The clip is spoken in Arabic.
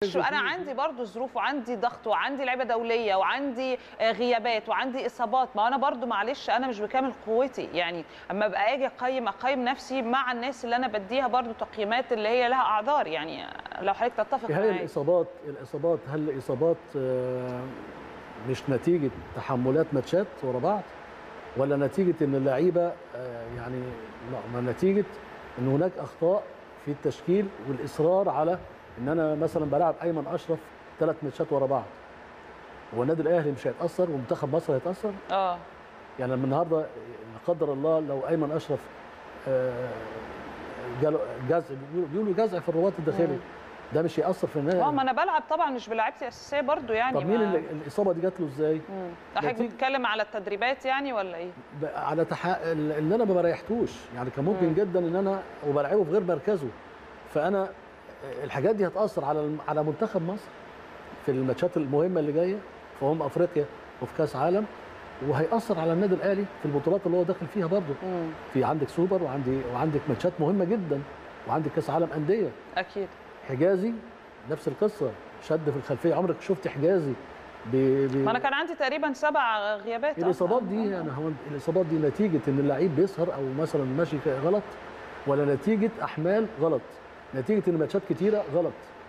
انا عندي برضو ظروف وعندي ضغط وعندي لعيبه دوليه وعندي غيابات وعندي اصابات. ما انا برضو معلش انا مش بكامل قوتي، يعني اما ابقى اجي اقيم نفسي مع الناس اللي انا بديها برضو تقييمات اللي هي لها اعذار. يعني لو حضرتك تتفق هل معايا. الاصابات هل الاصابات مش نتيجه تحملات ماتشات ورا بعض، ولا نتيجه ان اللعيبه يعني لا، ما نتيجه ان هناك اخطاء في التشكيل والاصرار على ان انا مثلا بلعب ايمن اشرف 3 ماتشات ورا بعض. هو النادي الاهلي مش هيتاثر ومنتخب مصر هيتاثر؟ يعني لما النهارده لا قدر الله لو ايمن اشرف جاله جزع، بيقولوا جزع في الرباط الداخلي، ده مش هيأثر في النهايه؟ ما انا بلعب طبعا مش بلعبتي الاساسيه برضو يعني. طب مين اللي الاصابه دي جات له ازاي؟ حضرتك بتتكلم على التدريبات يعني ولا ايه؟ على اللي انا ما بريحتوش، يعني كان ممكن جدا ان انا وبلعبه في غير مركزه. فانا الحاجات دي هتأثر على منتخب مصر في الماتشات المهمه اللي جايه في افريقيا وفي كاس عالم، وهيأثر على النادي الاهلي في البطولات اللي هو داخل فيها برضه. في عندك سوبر وعندك ماتشات مهمه جدا، وعندك كاس عالم انديه. اكيد. حجازي نفس القصه، شد في الخلفيه. عمرك شفت حجازي ما انا كان عندي تقريبا 7 غيابات. الاصابات دي يعني هو الاصابات دي نتيجه ان اللعيب بيسهر او مثلا ماشي غلط، ولا نتيجه احمال غلط، نتيجه ان ماتشات كتيره غلط؟